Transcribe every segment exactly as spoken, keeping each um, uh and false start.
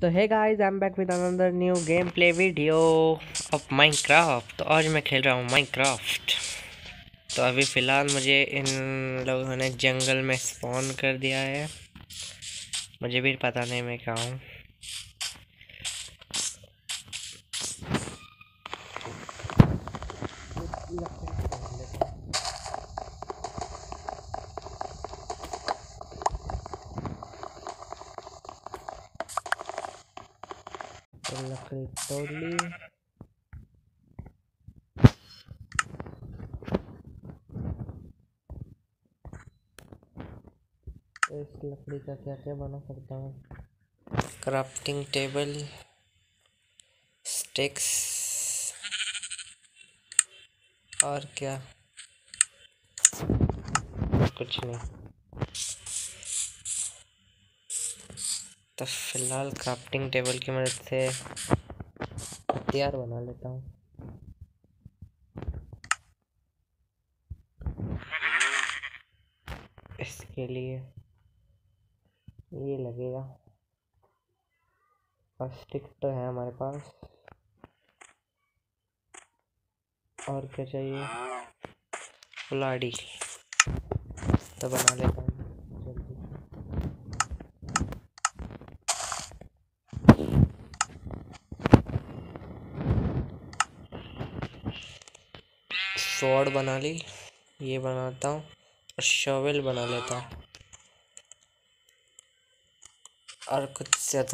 तो है guys, I am back with another new game play video of Minecraft. तो आज मैं खेल रहा हूँ माइनक्राफ्ट। तो अभी फ़िलहाल मुझे इन लोगों ने जंगल में स्पॉन कर दिया है। मुझे भी पता नहीं मैं कहाँ हूँ। तो लकड़ी तोड़ ली। तो इस लकड़ी का क्या क्या बना सकता हूँ? क्राफ्टिंग टेबल, स्टिक्स और क्या, कुछ नहीं। तो फिलहाल क्राफ्टिंग टेबल की मदद से हथियार बना लेता हूँ। इसके लिए ये लगेगा और स्टिक तो है हमारे पास। और क्या चाहिए? कुल्हाड़ी तो बना लेता हूँ जल्दी। स्वॉर्ड बना ली, ये बनाता हूँ और शॉवेल बना लेता हूँ और कुछ ज़्यादा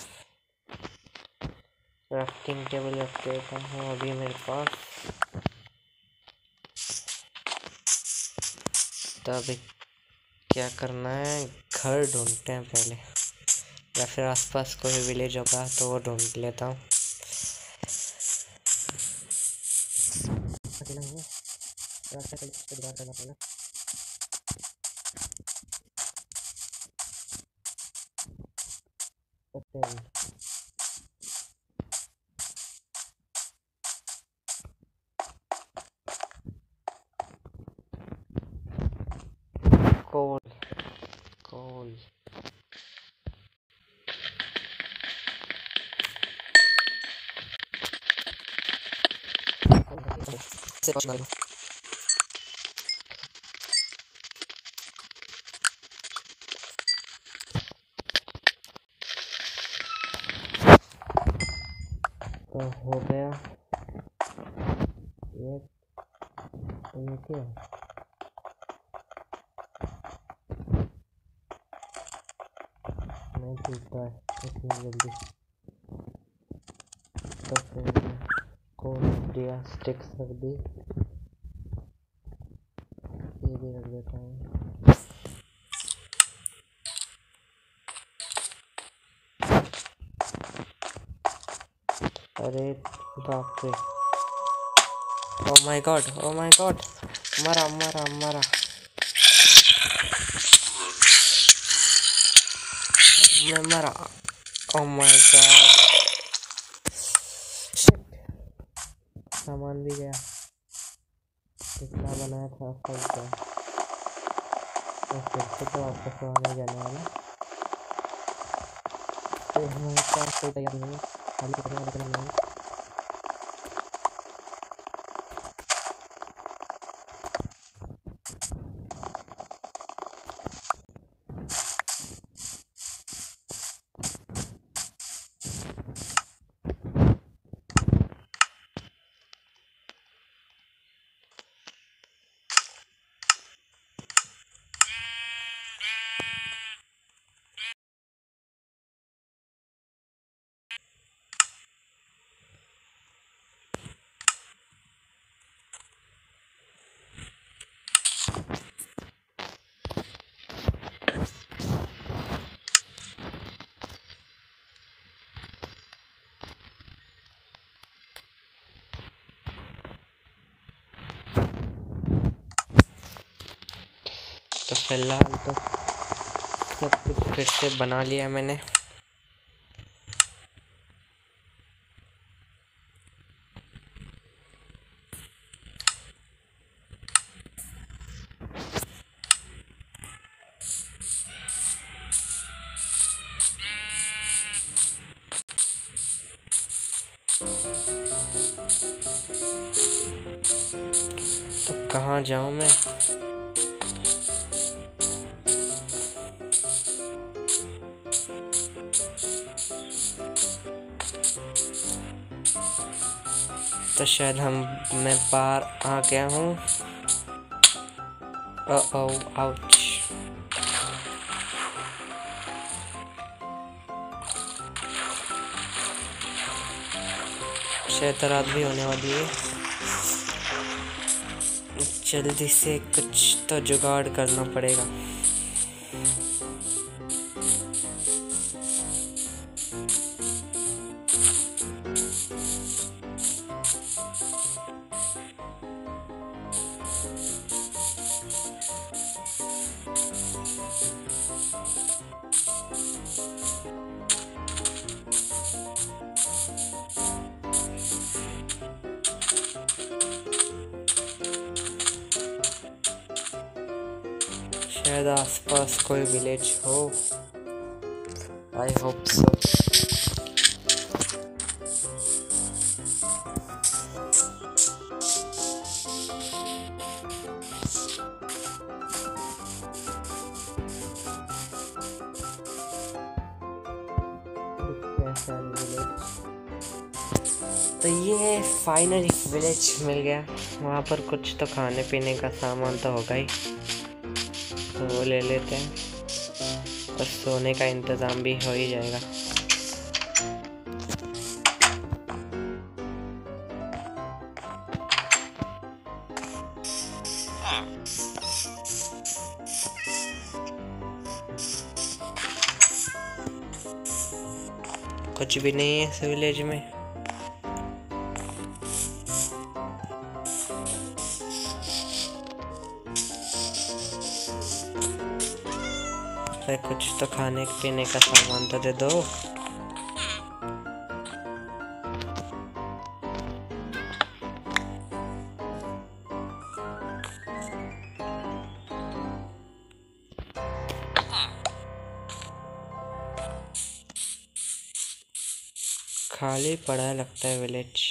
क्राफ्टिंग टेबल रख देता हूँ अभी मेरे पास। तो अभी क्या करना है, घर ढूंढते हैं पहले, या फिर आसपास कोई विलेज होगा तो वो ढूंढ लेता हूँ। अकेला हूँ, रास्ता कहीं से जुगाड़ करना पड़ेगा। ओके, कोल कोल से कुछ ना लो। तो हो गया ये। ये क्या है? नहीं टूटता है इतनी जल्दी। तो फिर कोल दिया, स्टिक्स रख दी, ये भी रख देता हूँ। अरे बाप रे, oh my God, oh my God, मरा मरा मरा, मैं मरा, ओ माय गॉड, सामान भी गया, कितना बनाया था सब गया। तो फिर से तो वापस वहाँ जाने वाला। तो हमारे पास कोई तैयार नहीं है, खाली करने वाला करना नहीं। तो फिलहाल तो सब कुछ फिर से बना लिया मैंने। कहाँ जाऊँ मैं? तो शायद हम मैं बाहर आ गया हूँ। Oh ouch. शायद रात भी होने वाली है। जल्दी से कुछ तो जुगाड़ करना पड़ेगा। शायद आसपास कोई विलेज हो। I hope so. तो ये फाइनली विलेज मिल गया। वहाँ पर कुछ तो खाने पीने का सामान तो होगा ही, तो वो ले लेते हैं। और सोने का इंतज़ाम भी हो ही जाएगा। कुछ भी नहीं है इस विलेज में। कुछ तो खाने पीने का सामान तो दे दो। खाली पड़ा लगता है विलेज।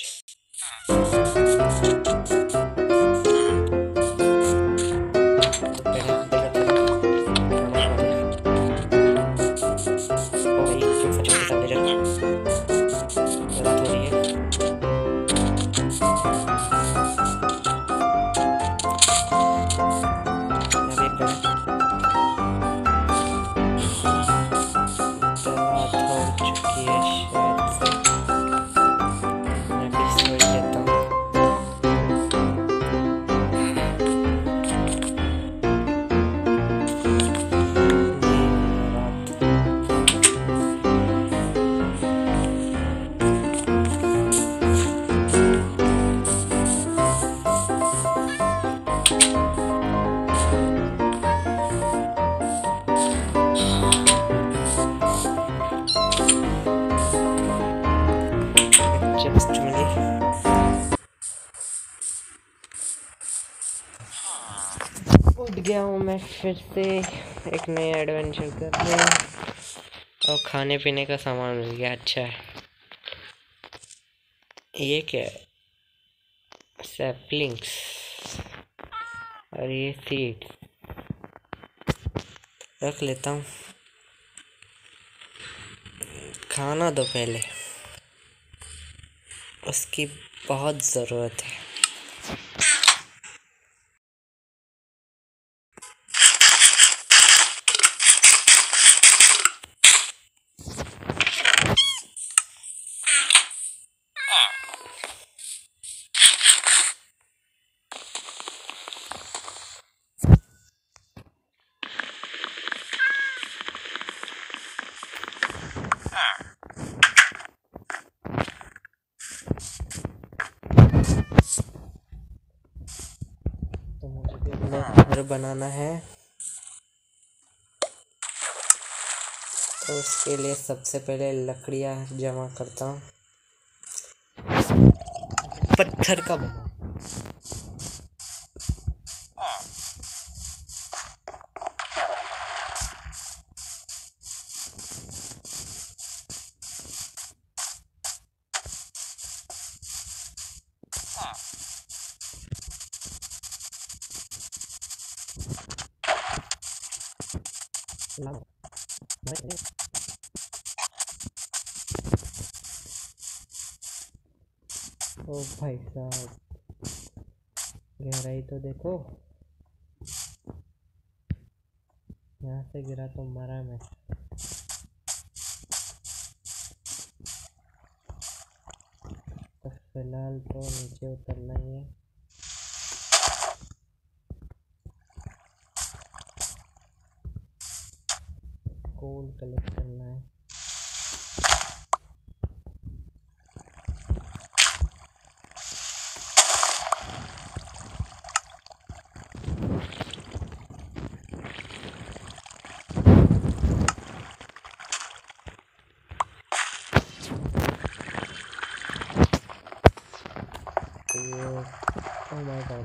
उठ गया हूँ मैं फिर से एक नए एडवेंचर करने। और खाने पीने का सामान मिल गया। अच्छा है। ये क्या है? सैपलिंग्स और ये सीड्स रख लेता हूँ। खाना दो पहले, उसकी बहुत ज़रूरत है। तो मुझे भी अपना घर बनाना है। तो उसके लिए सबसे पहले लकड़ियाँ जमा करता हूँ। पत्थर का बना। ओ भाई साहब, गहराई तो देखो, यहाँ से गिरा तो मरा मैं। तो फिलहाल तो नीचे उतरना ही है। कोल कलेक्ट करना है। ओह माय गॉड,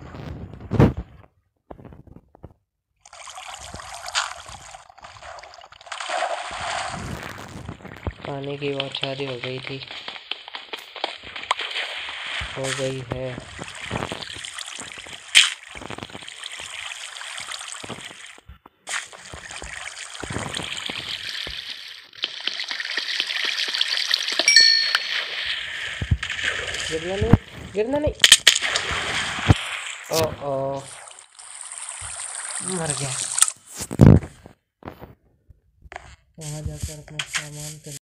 पानी की बौछारी हो गई थी, हो गई है। गिरना नहीं, गिरना नहीं। ओ ओ मर गया। वहाँ जाकर अपना सामान कर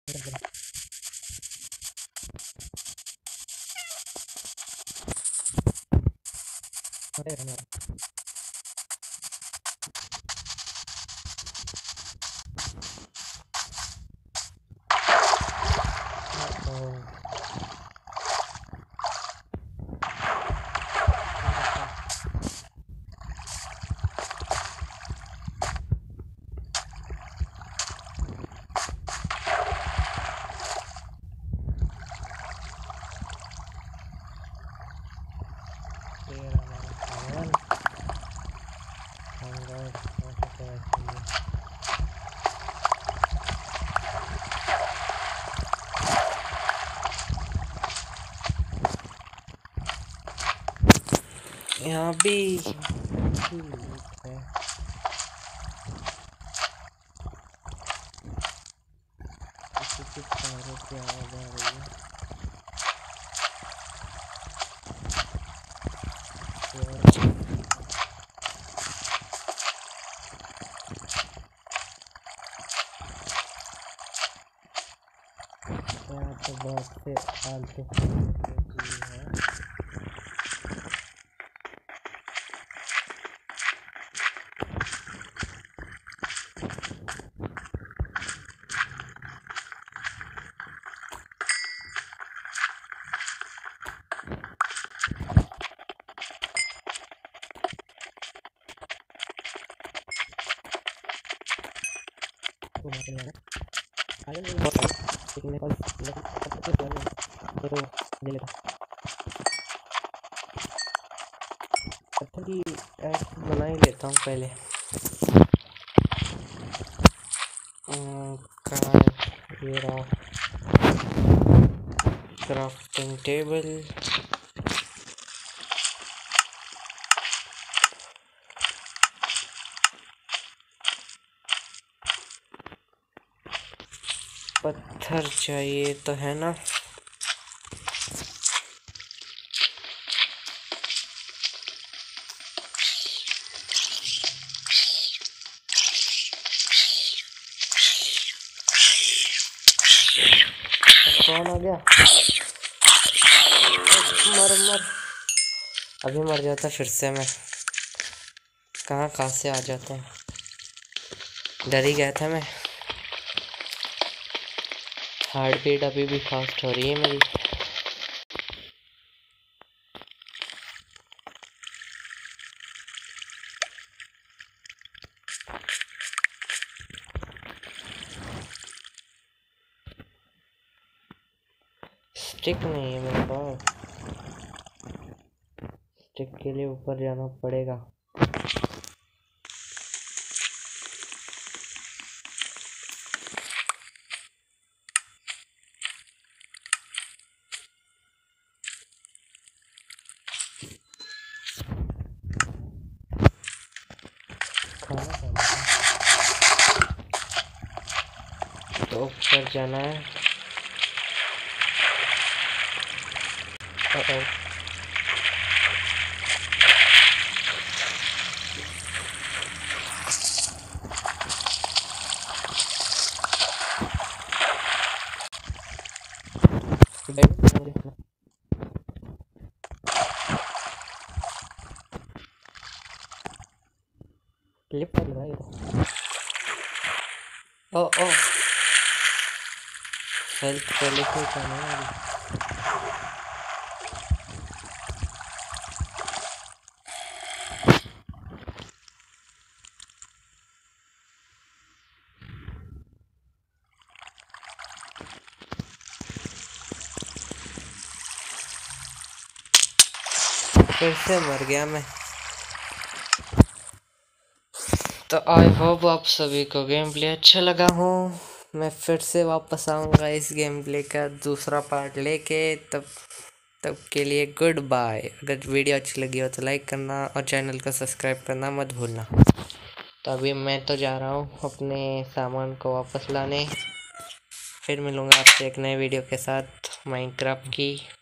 यहाँ भी है। किसी पैरों की आवाज आ रही है। यहाँ तो बहुत से फालतू है। पत्थर की बना ही लेता हूँ पहले। कहाँ है ये रहा क्राफ्टिंग टेबल। पत्थर चाहिए तो है ना। कौन आ गया? मर मर, अभी मर जाता फिर से मैं। कहाँ कहाँ से आ जाते हैं, डर ही गया था मैं। हार्ट बीट अभी भी फास्ट हो रही है मेरी। स्टिक नहीं है मेरे पास, स्टिक के लिए ऊपर जाना पड़ेगा। खाना खाना तो ऊपर जाना है। ओ ओ लिफ्ट वाली है ये तो। ओ ओ हेल्थ पे लिफ्ट नहीं करना है अभी। फिर से मर गया मैं। तो आई होप आप सभी को गेम प्ले अच्छा लगा हो। मैं फिर से वापस आऊँगा इस गेम प्ले का दूसरा पार्ट लेके। तब तब के लिए गुड बाय। अगर वीडियो अच्छी लगी हो तो लाइक करना और चैनल को सब्सक्राइब करना मत भूलना। तो अभी मैं तो जा रहा हूँ अपने सामान को वापस लाने। फिर मिलूँगा आपसे एक नए वीडियो के साथ माइनक्राफ्ट की।